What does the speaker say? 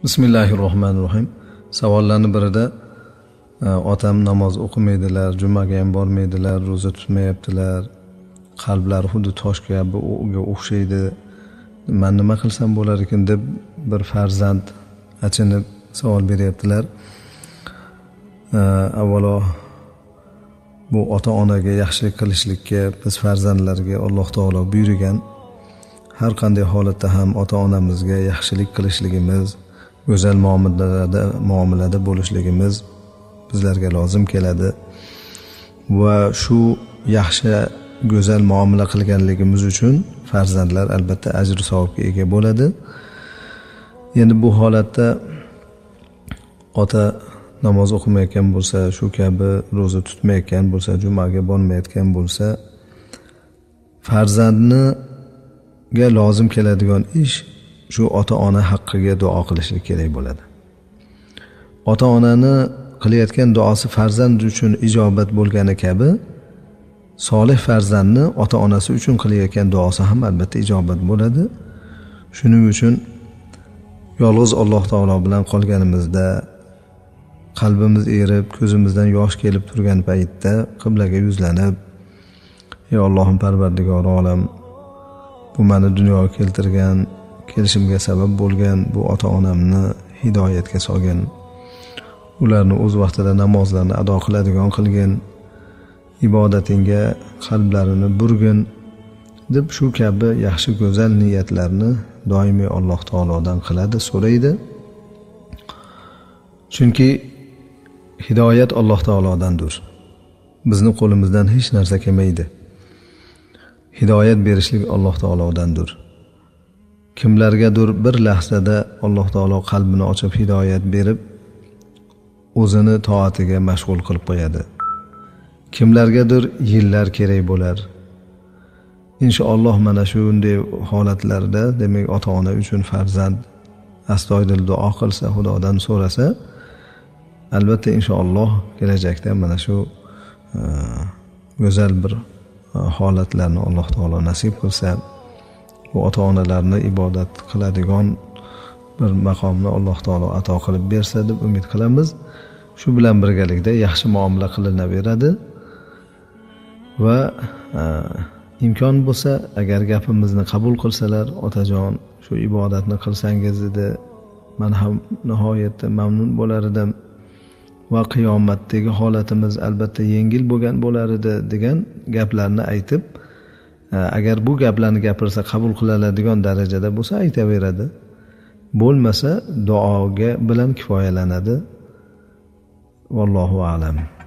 Bismillahirrohmanirrohim. Savollarning birida otam namoz o'qimaydilar, jumaga ham bormaydilar, roza tutmayaptilar. Qalblari xuddi toshga o'xshaydi. Men nima qilsam bo'lar ekan deb bir farzand achinib savol beryaptilar. Avvalo bu ota-onaga yaxshilik qilishlikka biz farzandlarga Alloh taolo buyurgan. Har qanday holatda ham ota-onamizga yaxshilik qilishligimiz, go'zal muomalada bo'lishligimiz bizlarga lozim keladi va shu yaxshi go'zal muomala qilganligimiz uchun farzandlar albatta ajr savobga ega bo'ladi. Endi bu holatda ota namoz o'qimayotgan bo'lsa, shu kabi roza tutmayotgan bo'lsa, jumaga bormayotgan bo'lsa, farzandga lozim keladigan ish shu ota-ona haqqiga duo qilishlik kerak bo'ladi. Ota-onani qilayotgan duosi farzand uchun ijobat bo'lgani kabi, solih farzandni ota-onasi uchun qilayotgan duosi ham albatta ijobat bo'ladi. Shuning uchun yolg'iz Alloh taolo bilan qolganimizda, qalbimiz erib, ko'zimizdan yosh kelib turgan paytda qiblaga yuzlanib, ey Allohim Parvardigori olam, bu meni dunyoga keltirgan, kelishimga sabab bo'lgan bu ota-onamni hidoyatga solgin, ularni o'z vaqtida namozlarni ado qiladigan qilgin, ibodatingga qalblarini burgin deb shu kabi yaxshi go'zal niyatlarni doimiy Alloh taolodan qiladi, so'raydi. Chunki hidoyat Alloh taolodandir. Bizning qo'limizdan hech narsa kelmaydi. Hidoyat berishlik Alloh taolodandir. Kimlargadir bir lahzada Alloh taolo qalbini ochib hidoyat berib, o'zini toatiga mashg'ul qilib qo'yadi. Kimlargadir yillar kerak bo'lar. Inshaalloh mana shunday holatlarda, demak ota-ona uchun farzand astoydil duo qilsa, Xudodan so'rasa, albatta inshaalloh kelajakda mana shu go'zal bir holatlarni Alloh taolo nasib qilsa, bu ota-onalarni ibodat qiladigan bir maqomni Alloh taolo ato qilib bersa deb umid qilamiz. Shu bilan birgalikda yaxshi muomala qilinaveradi va imkon bo'lsa, agar gapimizni qabul qilsalar, otajon shu ibodatni qilsangiz edi, men ham nihoyatda mamnun bo'lar edim va qiyomatdagi holatimiz albatta yengil bo'lgan bo'lar edi degan gaplarni aytib, agar bu gaplarni gapirsa qabul qilinadigan darajada bo'lsa aytaveradi. Bo'lmasa duoga bilan kifoyalanadi. Vallohu a'lam.